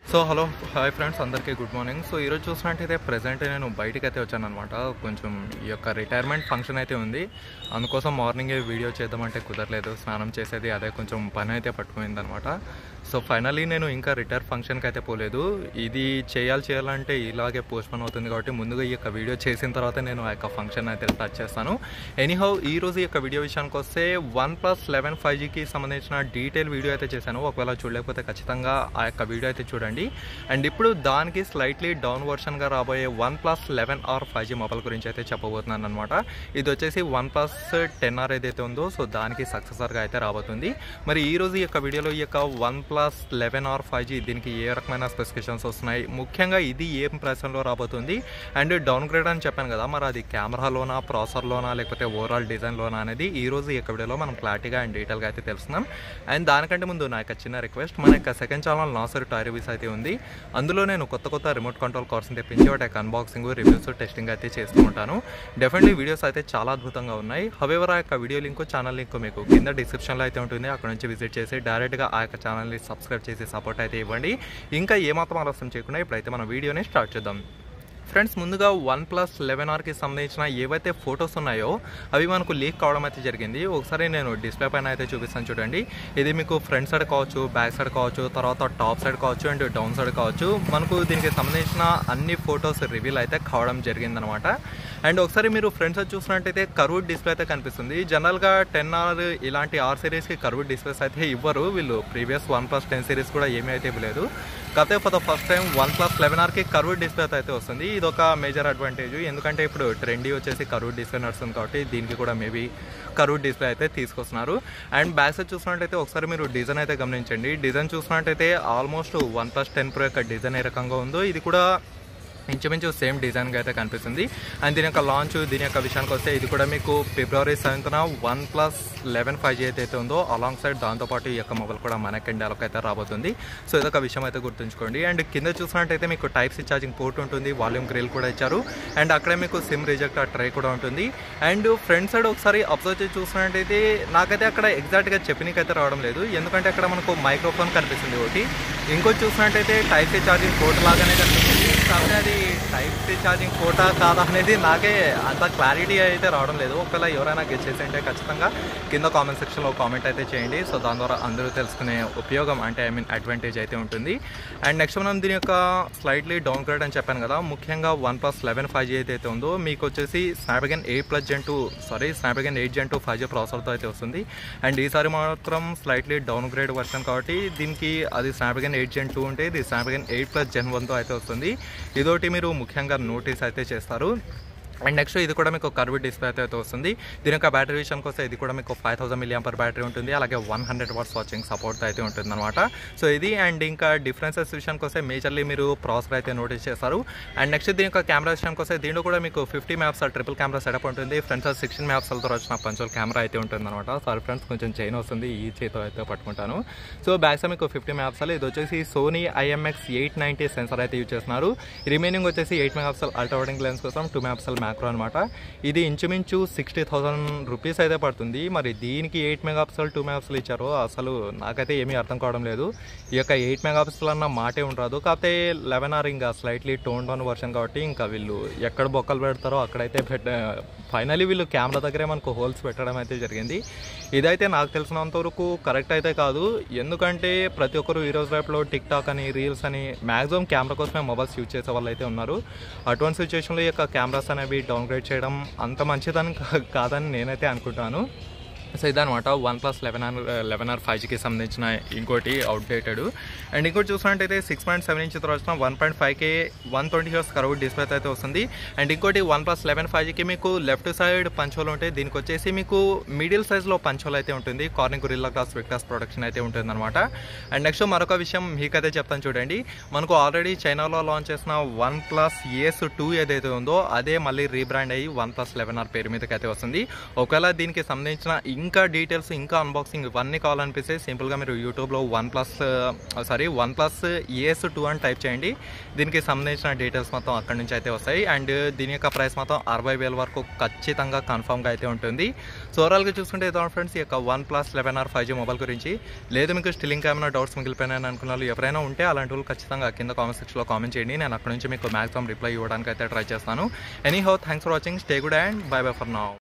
So hello hi friends, అందరికీ good morning. So ఈరోజు చూసినట్టయితే ప్రెజెంట్ నేను బయటికి అయితే వచ్చాను అనమాట. కొంచెం ఈ యొక్క రిటైర్మెంట్ ఫంక్షన్ అయితే ఉంది. అందుకోసం మార్నింగే వీడియో చేద్దామంటే కుదరలేదు. స్నానం చేసేది అదే కొంచెం పని అయితే పట్టుకుపోయిందనమాట. సో ఫైనలీ నేను ఇంకా రిటైర్ ఫంక్షన్కి అయితే పోలేదు. ఇది చేయాలంటే ఇలాగే పోస్ట్పోన్ అవుతుంది కాబట్టి ముందుగా ఈ యొక్క వీడియో చేసిన తర్వాత నేను ఆ యొక్క ఫంక్షన్ అయితే టచ్ చేస్తాను. ఎనీహౌ ఈరోజు ఈ యొక్క వీడియో విషయానికి వస్తే OnePlus 11 5Gకి సంబంధించిన డీటెయిల్ వీడియో అయితే చేశాను. ఒకవేళ చూడలేకపోతే ఖచ్చితంగా ఆ యొక్క వీడియో అయితే చూడండి. అండ్ ఇప్పుడు దానికి స్లైట్లీ డౌన్ వర్షన్గా రాబోయే OnePlus 11R 5G మొబైల్ గురించి అయితే చెప్పబోతున్నాను అనమాట. ఇది వచ్చేసి OnePlus 10R ఏదైతే ఉందో సో దానికి సక్సెసర్గా అయితే రాబోతుంది. మరి ఈరోజు ఈ యొక్క వీడియోలో ఈ యొక్క OnePlus 11R 5G దీనికి ఏ రకమైన స్పెసిఫికేషన్స్ వస్తున్నాయి, ముఖ్యంగా ఇది ఏం ప్రైస్లో రాబోతుంది, అండ్ డౌన్ గ్రేడ్ అని చెప్పాను కదా, మరి అది కెమెరాలోనా, ప్రాసెసర్లోనా, లేకపోతే ఓవరాల్ డిజైన్లోనా అనేది ఈరోజు ఈ యొక్క వీడియోలో మనం క్లారిటీగా అండ్ డీటెయిల్గా అయితే తెలుస్తున్నాం. అండ్ దానికంటే ముందు నా యొక్క చిన్న రిక్వెస్ట్, మన యొక్క second channel Nasar toy reviews అయితే ఉంది. అందులో నేను కొత్త రిమోట్ కంట్రోల్ కార్స్ని తెప్పించి వాటి యొక్క అన్బాక్సింగ్, రివ్యూస్, టెస్టింగ్ అయితే చేస్తూ ఉంటాను. డెఫినెట్లీ వీడియోస్ అయితే చాలా అద్భుతంగా ఉన్నాయి. హవెవర్ ఆ యొక్క వీడియో లింక్, ఛానల్ లింక్ మీకు కింద డిస్క్రిప్షన్లో అయితే ఉంటుంది. అక్కడ నుంచి విజిట్ చేసి డైరెక్ట్గా ఆ యొక్క ఛానల్ని సబ్స్క్రైబ్ చేసి సపోర్ట్ అయితే ఇవ్వండి. ఇంకా ఏమాత్రం ఆలస్యం చేయకుండా ఇప్పుడైతే మన వీడియోని స్టార్ట్ చేద్దాం. ఫ్రెండ్స్, ముందుగా OnePlus 11Rకి సంబంధించిన ఏవైతే ఫొటోస్ ఉన్నాయో అవి మనకు లీక్ కావడం అయితే జరిగింది. ఒకసారి నేను డిస్ప్లే పైన అయితే చూపిస్తాను చూడండి. ఇది మీకు ఫ్రంట్ సైడ్ కావచ్చు, బ్యాక్ సైడ్ కావచ్చు, తర్వాత టాప్ సైడ్ కావచ్చు, అండ్ డౌన్ సైడ్ కావచ్చు. మనకు దీనికి సంబంధించిన అన్ని ఫొటోస్ రివీల్ అయితే కావడం జరిగిందనమాట. అండ్ ఒకసారి మీరు ఫ్రంట్ సైడ్ చూసినట్టయితే కర్వ్డ్ డిస్ప్లే అయితే కనిపిస్తుంది. జనరల్గా 10R ఇలాంటి ఆర్ సిరీస్కి కర్వ్డ్ డిస్ప్లేస్ అయితే ఇవ్వరు వీళ్ళు. ప్రీవియస్ OnePlus 10 సిరీస్ కూడా ఏమీ అయితే ఇవ్వలేదు. కాకపోతే for the first time OnePlus 11Rకి కర్వ్డ్ డిస్ప్లే అయితే వస్తుంది. ఇది ఒక మేజర్ అడ్వాంటేజ్, ఎందుకంటే ఇప్పుడు ట్రెండీ వచ్చేసి కర్వ్డ్ డిస్ప్లే నడుస్తుంది కాబట్టి దీనికి కూడా మేబీ కర్వ్డ్ డిస్ప్లే అయితే తీసుకొస్తున్నారు. అండ్ బ్యాక్ సైడ్ చూసినట్టయితే ఒకసారి మీరు డిజైన్ అయితే గమనించండి. డిజైన్ చూసినట్టయితే ఆల్మోస్ట్ OnePlus 10 Pro యొక్క డిజైన్ ఏ రకంగా ఉందో ఇది కూడా ఇంచుమించు సేమ్ డిజైన్గా అయితే కనిపిస్తుంది. అండ్ దీని యొక్క లాంచ్, దీని యొక్క విషయానికి వస్తే ఇది కూడా మీకు February 7th OnePlus 11 5G అయితే ఉందో అలాంగ్ సైడ్ దాంతోపాటు ఈ యొక్క మొబైల్ కూడా మనకి ఇండియాలోకి అయితే రాబోతుంది. సో ఇదొక విషయం అయితే గుర్తుంచుకోండి. అండ్ కింద చూసినట్టయితే మీకు Type-C ఛార్జింగ్ పోర్ట్ ఉంటుంది, వాల్యూమ్ గ్రిల్ కూడా ఇచ్చారు, అండ్ అక్కడే మీకు సిమ్ రిజెక్ట్ ట్రే కూడా ఉంటుంది. అండ్ ఫ్రంట్ సైడ్ ఒకసారి అబ్జర్వ్ చేసి చూసినట్టయితే నాకైతే అక్కడ ఎగ్జాక్ట్గా చెప్పనీకైతే రావడం లేదు, ఎందుకంటే అక్కడ మనకు మైక్రోఫోన్ కనిపిస్తుంది ఒకటి, ఇంకోటి చూసినట్టయితే Type-C ఛార్జింగ్ పోర్ట్ లాగానే కనిపిస్తుంది. కాబట్టి అది Type-C ఛార్జింగ్ పోర్టా కాదా అనేది నాకే అంత క్లారిటీ అయితే రావడం లేదు. ఒకవేళ ఎవరైనా గెస్ చేసి ఉంటే ఖచ్చితంగా కింద కామెంట్ సెక్షన్లో కామెంట్ అయితే చేయండి. సో దాని ద్వారా అందరూ తెలుసుకునే ఉపయోగం అంటే అడ్వాంటేజ్ అయితే ఉంటుంది. అండ్ నెక్స్ట్ మనం దీని యొక్క స్లైట్లీ డౌన్ గ్రేడ్ అని చెప్పాను కదా, ముఖ్యంగా OnePlus 11 5G అయితే ఉందో మీకు వచ్చేసి Snapdragon 8 Gen 2 5G ప్రాసెసర్తో అయితే వస్తుంది. అండ్ ఈసారి మాత్రం స్లైట్లీ డౌన్ గ్రేడ్ వర్షన్ కాబట్టి దీనికి అది Snapdragon 8 Gen 2 ఉంటే ఇది Snapdragon 8+ Gen 1తో అయితే వస్తుంది. ఇదోటి మీరు ముఖ్యంగా నోటీస్ అయితే చేస్తారు. అండ్ నెక్స్ట్ ఇది కూడా మీకు కర్వ్డ్ డిస్ప్లే అయితే వస్తుంది. దీని యొక్క బ్యాటరీ విషయానికి వస్తే ఇది కూడా మీకు 5000 mAh బ్యాటరీ ఉంటుంది, అలాగే 100 watts వాచింగ్ సపోర్ట్ అయితే ఉంటుంది అనమాట. సో ఇది అండ్ ఇంకా డిఫరెన్సెస్ విషయానికి వస్తే మేజర్లీ మీరు ప్రాసెసర్ అయితే నోటీస్ చేస్తారు. అండ్ నెక్స్ట్ దీని యొక్క కెమెరా విషయానికి వస్తే దీంట్లో కూడా మీకు 50 MP ట్రిపుల్ కెమెరా సెటప్ ఉంటుంది. ఫ్రంట్ సైడ్ 16 MP వచ్చిన పంచోల్ కెమెరా అయితే ఉంటుంది అనమాట. సారీ ఫ్రెండ్స్, కొంచెం చైన్ వస్తుంది, ఈ చేతితో అయితే పట్టుకుంటాను. సో బ్యాక్ సైడ్ మీకు 50 MP, ఇది వచ్చేసి Sony IMX890 సెన్సర్ అయితే యూజ్ చేస్తున్నారు. రిమైనింగ్ వచ్చేసి 8 MP అల్ట్రా వైడ్ లెన్స్ కోసం 2 MP మ్యాక్రో అనమాట. ఇది ఇంచుమించు 60,000 రూపీస్ అయితే పడుతుంది. మరి దీనికి 8 MP 2 MP ఇచ్చారో అసలు నాకైతే ఏమీ అర్థం కావడం లేదు. ఈ యొక్క 8 MP అన్న మాటే ఉండదు. కాకపోతే 11R ఇంకా స్లైట్లీ టోన్ డౌన్ వర్షన్ కాబట్టి ఇంకా వీళ్ళు ఎక్కడ బొక్కలు పెడతారో అక్కడైతే ఫైనలీ వీళ్ళు కెమెరా దగ్గరే మనకు హోల్స్ పెట్టడం అయితే జరిగింది. ఇదైతే నాకు తెలిసినంత వరకు కరెక్ట్ అయితే కాదు, ఎందుకంటే ప్రతి ఒక్కరు ఈ రోజు రేపులో టిక్టాక్ అని, రీల్స్ అని మ్యాక్సిమం కెమెరా కోసమే మొబైల్స్ యూజ్ చేసే వాళ్ళు అయితే ఉన్నారు. అటువంటి సిచ్యువేషన్లో ఈ యొక్క కెమెరాస్ అనేవి డౌన్గ్రేడ్ చేయడం అంత మంచిదని కాదని నేనైతే అనుకుంటాను. సో ఇదనమాట OnePlus 11R 5Gకి సంబంధించిన ఇంకోటి అవుట్డేటెడ్. అండ్ ఇంకోటి చూసినట్టయితే 6.7 ఇంచ్ వచ్చిన 1.5K 120Hz కర్వ్డ్ డిస్ప్లే అయితే వస్తుంది. అండ్ ఇంకోటి OnePlus 11 5Gకి మీకు లెఫ్ట్ సైడ్ పంచోల్ ఉంటాయి, దీనికి వచ్చేసి మీకు మిడిల్ సైజ్లో పంచోల్ అయితే ఉంటుంది. Corning Gorilla Glass Victus protection అయితే ఉంటుంది అనమాట. అండ్ నెక్స్ట్ మరొక విషయం మీకైతే చెప్తాను చూడండి. మనకు ఆల్రెడీ చైనాలో లాంచ్ చేసిన OnePlus Ace 2 ఏదైతే ఉందో అదే మళ్ళీ రీబ్రాండ్ అయ్యి OnePlus 11R పేరు మీదకి అయితే వస్తుంది. ఒకవేళ దీనికి సంబంధించిన ఇంకా డీటెయిల్స్ ఇంకా అన్బాక్సింగ్ ఇవన్నీ కావాలనిపిస్తే సింపుల్గా మీరు యూట్యూబ్లో వన్ ప్లస్ ES2 అని టైప్ చేయండి. దీనికి సంబంధించిన డీటెయిల్స్ మొత్తం అక్కడి నుంచి అయితే వస్తాయి. అండ్ దీని యొక్క ప్రైస్ మొత్తం 60,000 వరకు ఖచ్చితంగా కన్ఫామ్గా అయితే ఉంటుంది. సో ఓవరాల్గా చూసుకుంటే ఇదో ఫ్రెండ్స్ ఈ యొక్క OnePlus 11R 5G మొబైల్ గురించి. లేదు మీకు స్టిల్ ఇంకా ఏమైనా డౌట్స్ మిగిలిపోయినాయని అనుకున్న వాళ్ళు ఎవరైనా ఉంటే అలాంటి వాళ్ళు ఖచ్చితంగా కింద కామెంట్ సెక్షన్లో కామెంట్ చేయండి. నేను అక్కడ నుంచి మీకు మ్యాక్సిమం రిప్లై ఇవ్వడానికి అయితే ట్రై చేస్తాను. Anyhow thanks for watching. Stay good and bye bye for now.